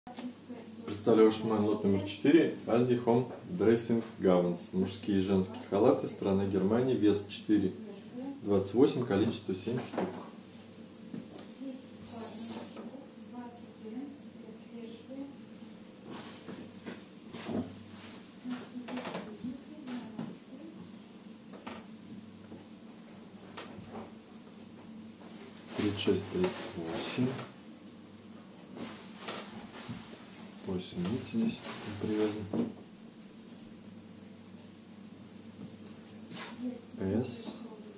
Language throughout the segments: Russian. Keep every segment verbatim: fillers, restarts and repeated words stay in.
Представляю мой лот номер четыре. Aldi Home Dressing Gowns. Мужские и женские халаты. Страна Германия. Вес четыре двадцать восемь. Количество семь штук. тридцать шесть тридцать восемь. восемь, видите, здесь привязан. S.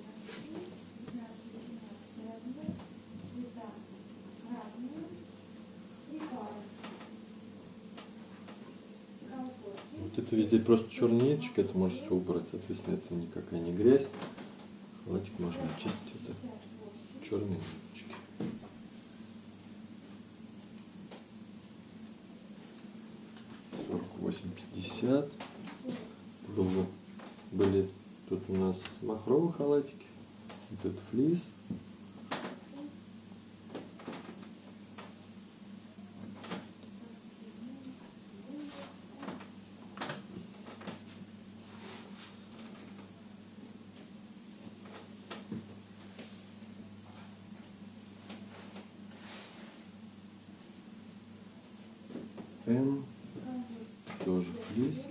Вот это везде просто черная ниточка, это можно все убрать, соответственно, это никакая не грязь. Халатик можно очистить, это черные ниточки. сорок восемь пятьдесят. Было, были тут у нас махровые халатики. Вот этот флис. М. Тоже флис.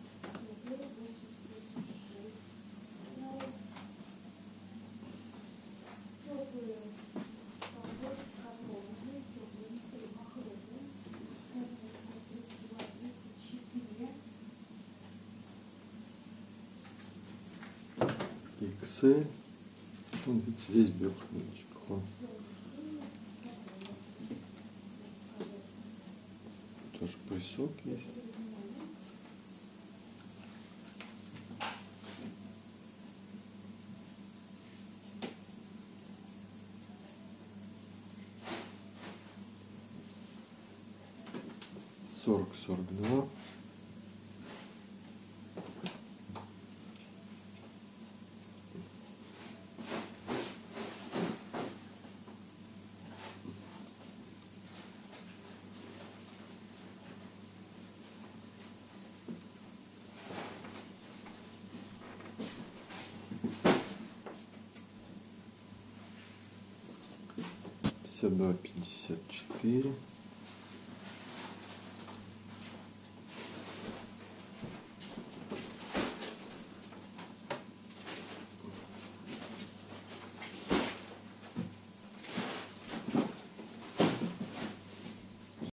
икс эль. Вот, видите, здесь белый ниточек. Тоже поясок есть. сорок сорок два. пятьдесят два пятьдесят четыре.